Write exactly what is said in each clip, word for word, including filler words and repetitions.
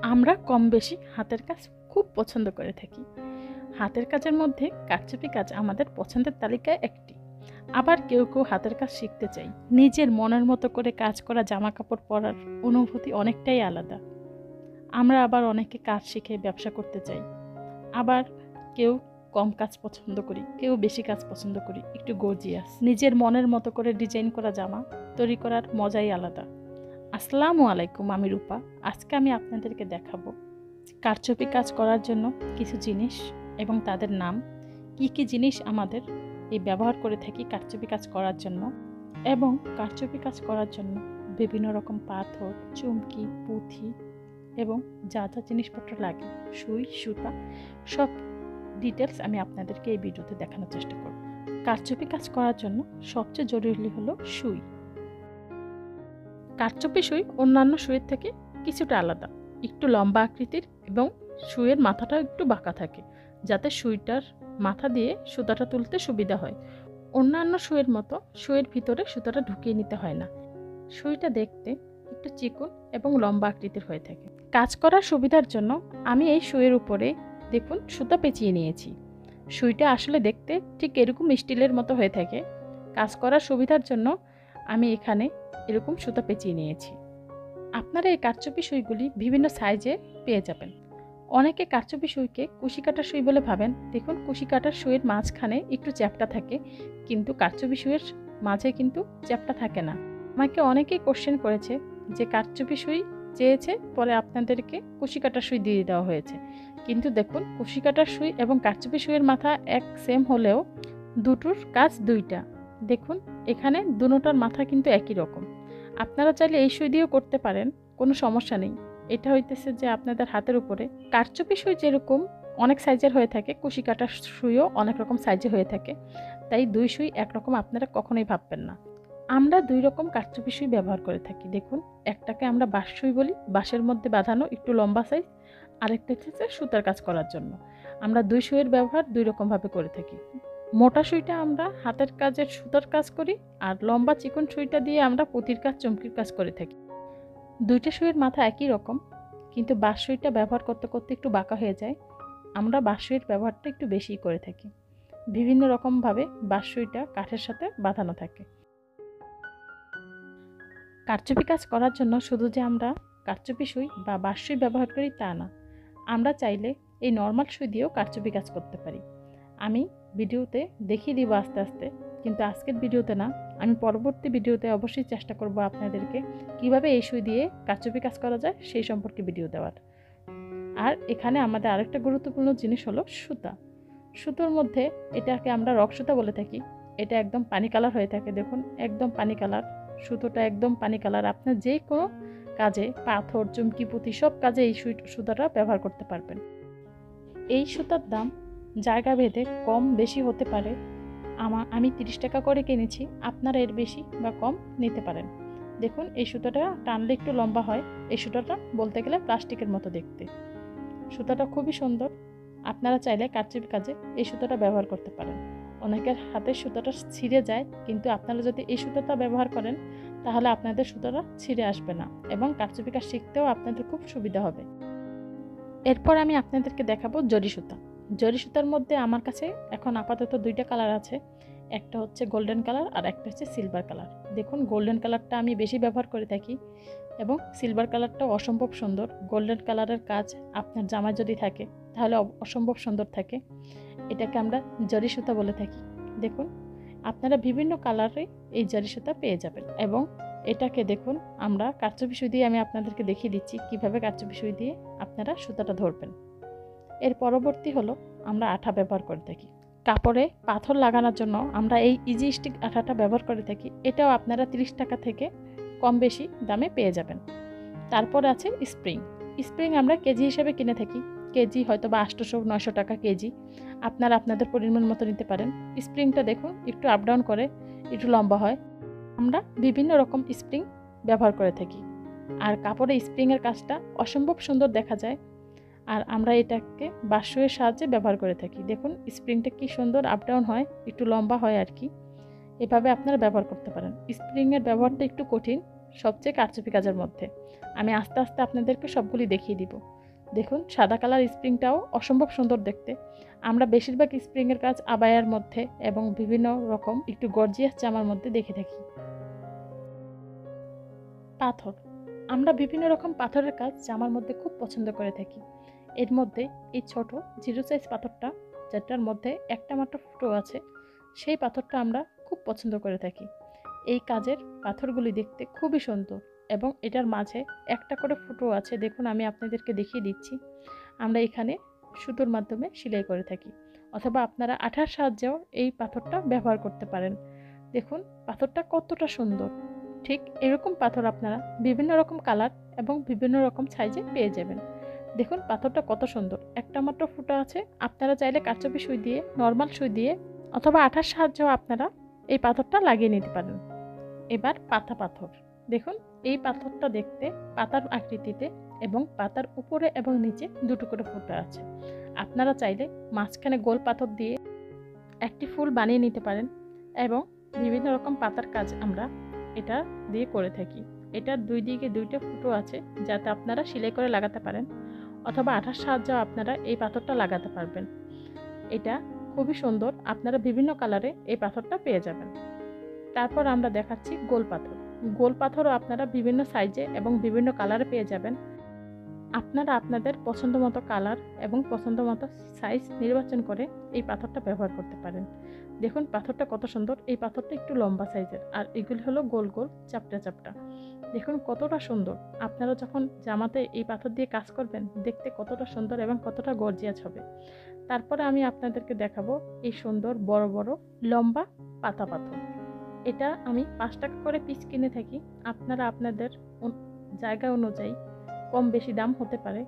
আমরা কম বেশি হাতের কাজ খুব পছন্দ করে থাকি। হাতের কাজের মধ্যে কারচুপি কাজ আমাদের পছন্দের তালিকায় একটি। আবার কেউ কেউ হাতের কাজ শিখতে চাই। নিজের মনের মতো করে কাজ করা জামা কাপড় পরার অনুভূতি অনেকটাই আলাদা। আমরা আবার অনেকে কাজ শিখে ব্যবসা করতে চাই। আবার কেউ কম কাজ পছন্দ করি, কেউ বেশি কাজ পছন্দ করি, একটু গর্জিয়াস। নিজের মনের মতো করে ডিজাইন করা জামা তৈরি করার মজাই আলাদা। আসসালামু আলাইকুম, আমি রূপা। আজকে আমি আপনাদেরকে দেখাবো কারচুপি কাজ করার জন্য কিছু জিনিস এবং তাদের নাম, কি কি জিনিস আমাদের এই ব্যবহার করে থাকি কারচুপি কাজ করার জন্য, এবং কারচুপি কাজ করার জন্য বিভিন্ন রকম পাথর, চুমকি, পুঁথি এবং যা যা জিনিসপত্র লাগে, সুই, সুতা, সব ডিটেলস আমি আপনাদেরকে এই ভিডিওতে দেখানোর চেষ্টা করব। কারচুপি কাজ করার জন্য সবচেয়ে জরুরি হলো সুই। কারচুপি সুই অন্যান্য সুইয়ের থেকে কিছুটা আলাদা, একটু লম্বা আকৃতির এবং সুইয়ের মাথাটা একটু বাঁকা থাকে, যাতে সুইটার মাথা দিয়ে সুতাটা তুলতে সুবিধা হয়। অন্যান্য সুইয়ের মতো সুইয়ের ভিতরে সুতাটা ঢুকিয়ে নিতে হয় না। সুইটা দেখতে একটু চিকন এবং লম্বা আকৃতির হয়ে থাকে। কাজ করার সুবিধার জন্য আমি এই সুইয়ের উপরে দেখুন সুতা পেঁচিয়ে নিয়েছি। সুইটা আসলে দেখতে ঠিক এরকম স্টিলের মতো হয়ে থাকে। কাজ করার সুবিধার জন্য আমি এখানে এরকম সুতা পেঁচিয়ে নিয়েছি। আপনারা এই কারচুপি সুইগুলি বিভিন্ন সাইজে পেয়ে যাবেন। অনেকে কারচুপি সুইকে কুশি কাটার সুই বলে ভাবেন। দেখুন, কুশি কাটার সুইয়ের মাঝখানে একটু চ্যাপ্টা থাকে, কিন্তু কারচুপি সুইয়ের মাঝে কিন্তু চ্যাপ্টা থাকে না। আমাকে অনেকেই কোশ্চেন করেছে যে কারচুপি সুই চেয়েছে, পরে আপনাদেরকে কুশি কাটার সুই দিয়ে দেওয়া হয়েছে। কিন্তু দেখুন, কুশি কাটার সুই এবং কারচুপি সুইয়ের মাথা এক সেম হলেও দুটোর কাজ দুইটা। দেখুন, এখানে দুটোটার মাথা কিন্তু একই রকম। আপনারা চাইলে এই সুই দিয়েও করতে পারেন, কোনো সমস্যা নেই। এটা হইতেছে যে আপনাদের হাতের উপরে। কারচুপি সুই যেরকম অনেক সাইজের হয়ে থাকে, কুশি কাটার সুইও অনেক রকম সাইজে হয়ে থাকে, তাই দুই সুই একরকম আপনারা কখনোই ভাববেন না। আমরা দুই রকম কারচুপি সুই ব্যবহার করে থাকি। দেখুন, একটাকে আমরা বাঁশ সুই বলি, বাঁশের মধ্যে বাঁধানো একটু লম্বা সাইজ, আরেকটা হচ্ছে সুতার কাজ করার জন্য। আমরা দুই সুইয়ের ব্যবহার দুই রকমভাবে করে থাকি। মোটা সুইটা আমরা হাতের কাজের সুতার কাজ করি, আর লম্বা চিকন সুইটা দিয়ে আমরা পুঁতির কাজ, চমকির কাজ করে থাকি। দুইটা সুইয়ের মাথা একই রকম, কিন্তু বাঁশ সুইটা ব্যবহার করতে করতে একটু বাঁকা হয়ে যায়। আমরা বাঁশ সুইয়ের ব্যবহারটা একটু বেশি করে থাকি। বিভিন্ন রকমভাবে বাঁশ সুইটা কাঠের সাথে বাঁধানো থাকে। কারচুপি কাজ করার জন্য শুধু যে আমরা কারচুপি সুই বা বাঁশ সুই ব্যবহার করি তা না, আমরা চাইলে এই নর্মাল সুই দিয়েও কারচুপি কাজ করতে পারি। আমি ভিডিওতে দেখিয়ে দিব আস্তে আস্তে, কিন্তু আজকের ভিডিওতে না, আমি পরবর্তী ভিডিওতে অবশ্যই চেষ্টা করব আপনাদেরকে কিভাবে এই সুই দিয়ে কারচুপি কাজ করা যায় সেই সম্পর্কে ভিডিও দেওয়ার। আর এখানে আমাদের আরেকটা গুরুত্বপূর্ণ জিনিস হলো সুতা। সুতোর মধ্যে এটাকে আমরা রক সুতা বলে থাকি। এটা একদম পানি কালার হয়ে থাকে। দেখুন, একদম পানি কালার, সুতোটা একদম পানি কালার। আপনার যে কোনো কাজে, পাথর, চুমকি, পুঁতি, সব কাজে এই সুই সুতাটা ব্যবহার করতে পারবেন। এই সুতার দাম জায়গা ভেদে কম বেশি হতে পারে। আমা আমি তিরিশ টাকা করে কিনেছি, আপনারা এর বেশি বা কম নিতে পারেন। দেখুন, এই সুতাটা টানলে একটু লম্বা হয়। এই সুতাটা বলতে গেলে প্লাস্টিকের মতো দেখতে। সুতাটা খুবই সুন্দর। আপনারা চাইলে কারচুপি কাজে এই সুতাটা ব্যবহার করতে পারেন। অনেকের হাতের সুতাটা ছিঁড়ে যায়, কিন্তু আপনারা যদি এই সুতাটা ব্যবহার করেন তাহলে আপনাদের সুতাটা ছিঁড়ে আসবে না এবং কারচুপি কাজ শিখতেও আপনাদের খুব সুবিধা হবে। এরপর আমি আপনাদেরকে দেখাবো জরি সুতা। জরি সুতার মধ্যে আমার কাছে এখন আপাতত দুইটা কালার আছে। একটা হচ্ছে গোল্ডেন কালার আর একটা হচ্ছে সিলভার কালার। দেখুন, গোল্ডেন কালারটা আমি বেশি ব্যবহার করে থাকি এবং সিলভার কালারটাও অসম্ভব সুন্দর। গোল্ডেন কালারের কাজ আপনার জামায় যদি থাকে তাহলে অসম্ভব সুন্দর থাকে। এটাকে আমরা জরি সুতা বলে থাকি। দেখুন, আপনারা বিভিন্ন কালারে এই জরি সুতা পেয়ে যাবেন। এবং এটাকে দেখুন, আমরা কারচুপি সুই দিয়ে আমি আপনাদেরকে দেখিয়ে দিচ্ছি কিভাবে কারচুপি সুই দিয়ে আপনারা সুতাটা ধরবেন। এর পরবর্তী হলো আমরা আঠা ব্যবহার করে থাকি। কাপড়ে পাথর লাগানোর জন্য আমরা এই ইজি স্টিক আঠাটা ব্যবহার করে থাকি। এটাও আপনারা তিরিশ টাকা থেকে কম বেশি দামে পেয়ে যাবেন। তারপর আছে স্প্রিং। স্প্রিং আমরা কেজি হিসেবে কিনে থাকি। কেজি হয়তো বা আটশোশো নয়শো টাকা কেজি। আপনারা আপনাদের পরিমাণ মতো নিতে পারেন। স্প্রিংটা দেখুন একটু আপ ডাউন করে, একটু লম্বা হয়। আমরা বিভিন্ন রকম স্প্রিং ব্যবহার করে থাকি। আর কাপড়ে স্প্রিংয়ের কাজটা অসম্ভব সুন্দর দেখা যায়। আর আমরা এটাকে বাঁশ সুইয়ের সাহায্যে ব্যবহার করে থাকি। দেখুন, স্প্রিংটা কি সুন্দর আপ ডাউন হয়, একটু লম্বা হয় আর কি। এভাবে আপনারা ব্যবহার করতে পারেন। স্প্রিংয়ের ব্যবহারটা একটু কঠিন সবচেয়ে কারচুপি কাজের মধ্যে। আমি আস্তে আস্তে আপনাদেরকে সবগুলি দেখিয়ে দিব। দেখুন সাদা কালার স্প্রিংটাও অসম্ভব সুন্দর দেখতে। আমরা বেশিরভাগ স্প্রিংয়ের কাজ আবায়ার মধ্যে এবং বিভিন্ন রকম একটু গর্জিয়াস জামার মধ্যে দেখে থাকি। পাথর, আমরা বিভিন্ন রকম পাথরের কাজ জামার মধ্যে খুব পছন্দ করে থাকি। এর মধ্যে এই ছোট জিরো সাইজ পাথরটা, যেটার মধ্যে একটা মাত্র ফুটো আছে, সেই পাথরটা আমরা খুব পছন্দ করে থাকি। এই কাজের পাথরগুলি দেখতে খুবই সুন্দর এবং এটার মাঝে একটা করে ফুটো আছে। দেখুন আমি আপনাদেরকে দেখিয়ে দিচ্ছি। আমরা এখানে সুতোর মাধ্যমে সেলাই করে থাকি, অথবা আপনারা আঠার সাহায্যেও এই পাথরটা ব্যবহার করতে পারেন। দেখুন পাথরটা কতটা সুন্দর। ঠিক এরকম পাথর আপনারা বিভিন্ন রকম কালার এবং বিভিন্ন রকম সাইজে পেয়ে যাবেন। দেখুন পাথরটা কত সুন্দর, একটা মাত্র ফুটো আছে। আপনারা চাইলে কারচুপি সুই দিয়ে, নর্মাল সুই দিয়ে অথবা আঠার সাহায্যেও আপনারা এই পাথরটা লাগিয়ে নিতে পারেন। এবার পাতা পাথর, দেখুন এই পাথরটা দেখতে পাতার আকৃতিতে এবং পাতার উপরে এবং নিচে দুটো করে ফুটো আছে। আপনারা চাইলে মাঝখানে গোল পাথর দিয়ে একটি ফুল বানিয়ে নিতে পারেন এবং বিভিন্ন রকম পাতার কাজ আমরা এটা দিয়ে করে থাকি। এটার দুই দিকে দুইটা ফুটো আছে, যাতে আপনারা সেলাই করে লাগাতে পারেন, অথবা আঠার সাহায্যে আপনারা এই পাথরটা লাগাতে পারবেন। এটা খুবই সুন্দর, আপনারা বিভিন্ন কালারে এই পাথরটা পেয়ে যাবেন। তারপর আমরা দেখাচ্ছি গোল পাথর। গোল পাথরও আপনারা বিভিন্ন সাইজে এবং বিভিন্ন কালারে পেয়ে যাবেন। আপনারা আপনাদের পছন্দ মতো কালার এবং পছন্দ মতো সাইজ নির্বাচন করে এই পাথরটা ব্যবহার করতে পারেন। দেখুন পাথরটা কত সুন্দর। এই পাথরটা একটু লম্বা সাইজের, আর এগুলি হলো গোল গোল চাপটা চাপটা। দেখুন কতটা সুন্দর। আপনারা যখন জামাতে এই পাথর দিয়ে কাজ করবেন, দেখতে কতটা সুন্দর এবং কতটা গর্জিয়াস হবে। তারপরে আমি আপনাদেরকে দেখাবো এই সুন্দর বড় বড় লম্বা পাতা পাথর। এটা আমি পাঁচ টাকা করে পিস কিনে থাকি। আপনারা আপনাদের জায়গা অনুযায়ী কম বেশি দাম হতে পারে।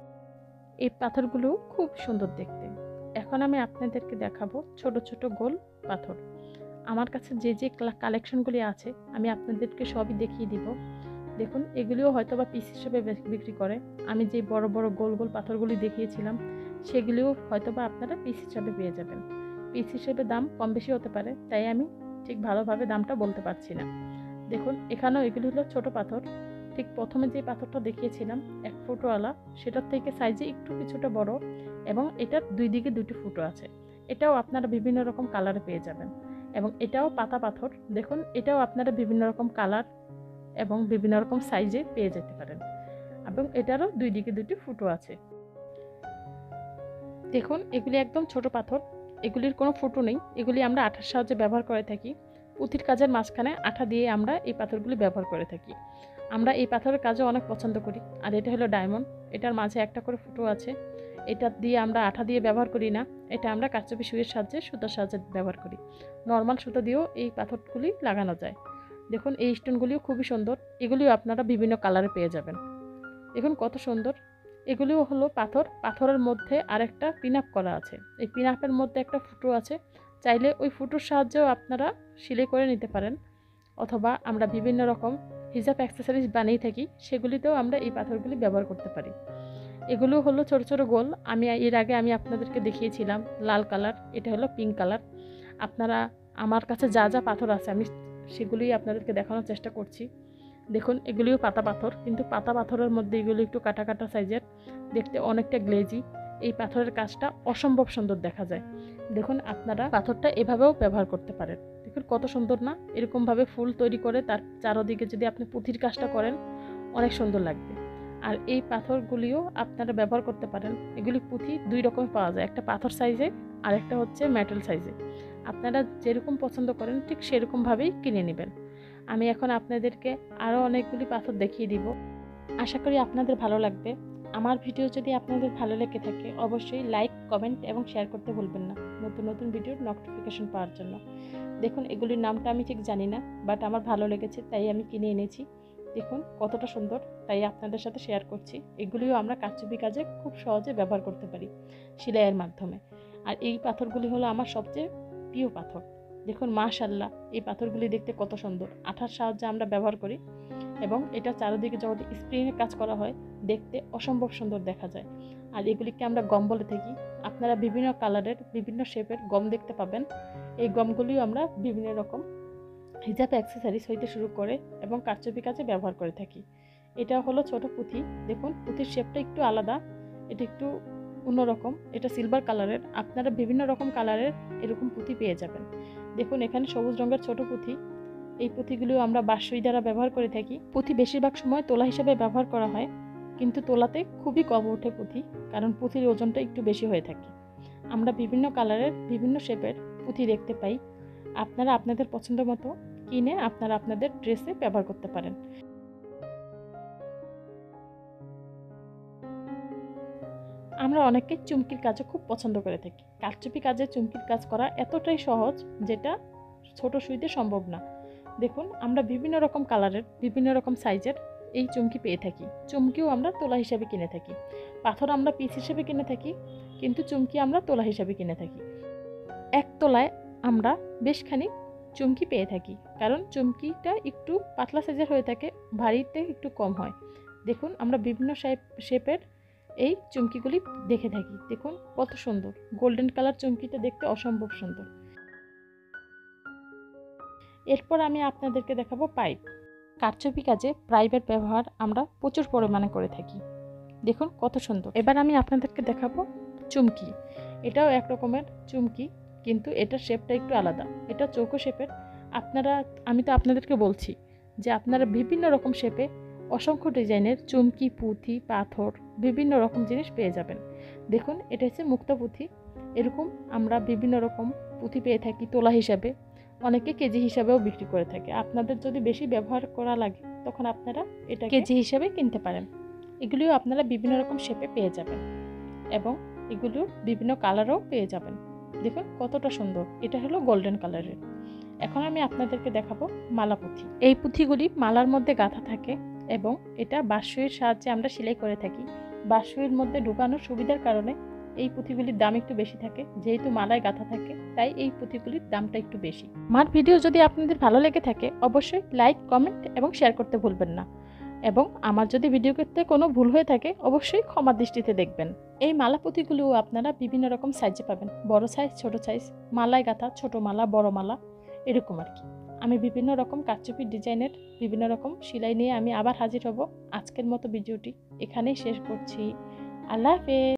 এই পাথরগুলো খুব সুন্দর দেখতে। এখন আমি আপনাদেরকে দেখাবো ছোট ছোট গোল পাথর। আমার কাছে যে যে কালেকশনগুলি আছে আমি আপনাদেরকে সবই দেখিয়ে দিব। দেখুন এগুলিও হয়তো বা পিস হিসেবে বিক্রি করে। আমি যে বড় বড় গোল গোল পাথরগুলি দেখিয়েছিলাম, সেগুলিও হয়তো বা আপনারা পিস হিসাবে পেয়ে যাবেন। পিস হিসেবে দাম কম বেশি হতে পারে, তাই আমি ঠিক ভালোভাবে দামটা বলতে পারছি না। দেখুন এখানেও এগুলি হলো ছোট পাথর। ঠিক প্রথমে যে পাথরটা দেখিয়েছিলাম এক ফুটোওয়ালা, সেটার থেকে সাইজে একটু কিছুটা বড় এবং এটার দুই দিকে দুটি ফুটো আছে। এটাও আপনারা বিভিন্ন রকম কালারে পেয়ে যাবেন। এবং এটাও পাতা পাথর। দেখুন এটাও আপনারা বিভিন্ন রকম কালার এবং বিভিন্ন রকম সাইজে পেয়ে যেতে পারেন, এবং এটারও দুই দিকে দুটি ফুটো আছে। দেখুন এগুলি একদম ছোট পাথর, এগুলির কোনো ফুটো নেই। এগুলি আমরা আঠার সাহায্যে ব্যবহার করে থাকি। পুঁথির কাজের মাঝখানে আঠা দিয়ে আমরা এই পাথরগুলি ব্যবহার করে থাকি। আমরা এই পাথরের কাজও অনেক পছন্দ করি। আর এটা হলো ডায়মন্ড, এটার মাঝে একটা করে ফুটো আছে। এটা দিয়ে আমরা আঠা দিয়ে ব্যবহার করি না, এটা আমরা কারচুপি সুইয়ের সাহায্যে সুতার সাহায্যে ব্যবহার করি। নর্মাল সুতো দিয়েও এই পাথরগুলি লাগানো যায়। দেখুন এই স্টোনগুলিও খুবই সুন্দর। এগুলিও আপনারা বিভিন্ন কালারে পেয়ে যাবেন। দেখুন কত সুন্দর। এগুলিও হলো পাথর। পাথরের মধ্যে আরেকটা পিন আপ করা আছে। এই পিন আপের মধ্যে একটা ফুটো আছে, চাইলে ওই ফুটোর সাহায্যেও আপনারা সেলাই করে নিতে পারেন, অথবা আমরা বিভিন্ন রকম হিজাব অ্যাক্সেসরিজ বানিয়ে থাকি, সেগুলিতেও আমরা এই পাথরগুলি ব্যবহার করতে পারি। এগুলো হলো ছোট ছোট গোল। আমি এর আগে আমি আপনাদেরকে দেখিয়েছিলাম লাল কালার, এটা হলো পিঙ্ক কালার। আপনারা আমার কাছে যা যা পাথর আছে আমি সেগুলি আপনাদেরকে দেখানোর চেষ্টা করছি। দেখুন এগুলিও পাতা পাথর, কিন্তু পাতা পাথরের মধ্যে এগুলো একটু কাটা কাটা সাইজের, দেখতে অনেকটা গ্লেজি। এই পাথরের কাজটা অসম্ভব সুন্দর দেখা যায়। দেখুন আপনারা পাথরটা এভাবেও ব্যবহার করতে পারেন। দেখুন কত সুন্দর না? এরকমভাবে ফুল তৈরি করে তার চারদিকে যদি আপনি পুঁথির কাজটা করেন, অনেক সুন্দর লাগবে। আর এই পাথরগুলিও আপনারা ব্যবহার করতে পারেন। এগুলি পুঁথি দুই রকম পাওয়া যায়, একটা পাথর সাইজে আর একটা হচ্ছে মেটাল সাইজে। আপনারা যেরকম পছন্দ করেন ঠিক সেরকমভাবেই কিনে নেবেন। আমি এখন আপনাদেরকে আরও অনেকগুলি পাথর দেখিয়ে দিব। আশা করি আপনাদের ভালো লাগবে। আমার ভিডিও যদি আপনাদের ভালো লেগে থাকে অবশ্যই লাইক, কমেন্ট এবং শেয়ার করতে ভুলবেন না, নতুন নতুন ভিডিওর নোটিফিকেশন পাওয়ার জন্য। দেখুন এগুলির নামটা আমি ঠিক জানি না, বাট আমার ভালো লেগেছে তাই আমি কিনে এনেছি। দেখুন কতটা সুন্দর, তাই আপনাদের সাথে শেয়ার করছি। এগুলিও আমরা কারচুপি কাজে খুব সহজে ব্যবহার করতে পারি সেলাইয়ের মাধ্যমে। আর এই পাথরগুলি হলো আমার সবচেয়ে প্রিয় পাথর। দেখুন মাশাআল্লাহ, এই পাথরগুলি দেখতে কত সুন্দর। আঠার সাহায্যে আমরা ব্যবহার করি এবং এটা চারিদিকে যখন স্প্রিংয়ের কাজ করা হয় দেখতে অসম্ভব সুন্দর দেখা যায়। আর এগুলিকে আমরা গম বলে থাকি। আপনারা বিভিন্ন কালারের বিভিন্ন শেপের গম দেখতে পাবেন। এই গমগুলিও আমরা বিভিন্ন রকম হিজাব অ্যাক্সেসরিজ হইতে শুরু করে এবং কারচুপি কাজে ব্যবহার করে থাকি। এটা হলো ছোট পুঁথি। দেখুন পুঁথির শেপটা একটু আলাদা এটা একটু অন্যরকম, এটা সিলভার কালারের। আপনারা বিভিন্ন রকম কালারের এরকম পুঁথি পেয়ে যাবেন। দেখুন এখানে সবুজ রঙের ছোট পুঁথি, এই পুঁথিগুলো আমরা বাঁশসুই দ্বারা ব্যবহার করে থাকি। পুঁথি বেশিরভাগ সময় তোলা হিসেবে ব্যবহার করা হয়, কিন্তু তোলাতে খুবই কম ওঠে পুঁথি, কারণ পুঁথির ওজনটা একটু বেশি হয়ে থাকে। আমরা বিভিন্ন কালারের বিভিন্ন শেপের পুঁথি দেখতে পাই। আপনারা আপনাদের পছন্দ মতো কিনে আপনারা আপনাদের ড্রেসে ব্যবহার করতে পারেন। আমরা অনেকে চুমকির কাজও খুব পছন্দ করে থাকি। কারচুপি কাজে চুমকির কাজ করা এতটাই সহজ যেটা ছোট সুইতে সম্ভব না। দেখুন আমরা বিভিন্ন রকম কালারের বিভিন্ন রকম সাইজের এই চুমকি পেয়ে থাকি। চুমকিও আমরা তোলা হিসাবে কিনে থাকি। পাথর আমরা পিস হিসেবে কিনে থাকি, কিন্তু চুমকি আমরা তোলা হিসাবে কিনে থাকি। এক তোলায় আমরা বেশখানি চুমকি পেয়ে থাকি, কারণ চুমকিটা একটু পাতলা সাইজের হয়ে থাকে, ভারীতে একটু কম হয়। দেখুন আমরা বিভিন্ন শেপের এই চুমকিগুলি দেখে থাকি। দেখুন কত সুন্দর, গোল্ডেন কালার চুমকিটা দেখতে অসম্ভব সুন্দর। এরপর আমি আপনাদেরকে দেখাবো পাইপ। কারচুপি কাজে পাইপের ব্যবহার আমরা প্রচুর পরিমাণে করে থাকি। দেখুন কত সুন্দর। এবার আমি আপনাদেরকে দেখাবো চুমকি। এটাও এক রকমের চুমকি, কিন্তু এটার শেপটা একটু আলাদা। এটা চৌকো শেপের। আপনারা আমি তো আপনাদেরকে বলছি যে আপনারা বিভিন্ন রকম শেপে অসংখ্য ডিজাইনের চুমকি, পুঁথি, পাথর বিভিন্ন রকম জিনিস পেয়ে যাবেন। দেখুন এটা হচ্ছে মুক্তা পুঁথি। এরকম আমরা বিভিন্ন রকম পুঁথি পেয়ে থাকি তোলা হিসাবে, অনেকে কেজি হিসাবেও বিক্রি করে থাকে। আপনাদের যদি বেশি ব্যবহার করা লাগে তখন আপনারা এটা কেজি হিসাবে কিনতে পারেন। এগুলিও আপনারা বিভিন্ন রকম শেপে পেয়ে যাবেন এবং এগুলোর বিভিন্ন কালারও পেয়ে যাবেন। দেখুন কতটা সুন্দর। এটা হলো গোল্ডেন কালারের। এখন আমি আপনাদেরকে দেখাবো মালা পুঁথি। এই পুঁথিগুলি মালার মধ্যে গাঁথা থাকে এবং এটা বাঁশসুইয়ের সাহায্যে আমরা সেলাই করে থাকি। বাঁশসুইয়ের মধ্যে ঢুকানোর সুবিধার কারণে এই পুঁথিগুলির দাম একটু বেশি থাকে। যেহেতু মালায় গাঁথা থাকে তাই এই পুঁথিগুলির দামটা একটু বেশি। আমার ভিডিও যদি আপনাদের ভালো লেগে থাকে অবশ্যই লাইক, কমেন্ট এবং শেয়ার করতে ভুলবেন না। এবং আমার যদি ভিডিও করতে কোনো ভুল হয়ে থাকে অবশ্যই ক্ষমা দৃষ্টিতে দেখবেন। এই মালা পুঁথিগুলোও আপনারা বিভিন্ন রকম সাইজে পাবেন, বড় সাইজ, ছোট সাইজ, মালায় গাঁথা, ছোট মালা, বড় মালা, এরকম আর কি। আমি বিভিন্ন রকম কারচুপির ডিজাইনের বিভিন্ন রকম সেলাই নিয়ে আমি আবার হাজির হব। আজকের মতো ভিডিওটি এখানেই শেষ করছি। আল্লাহ হাফেজ।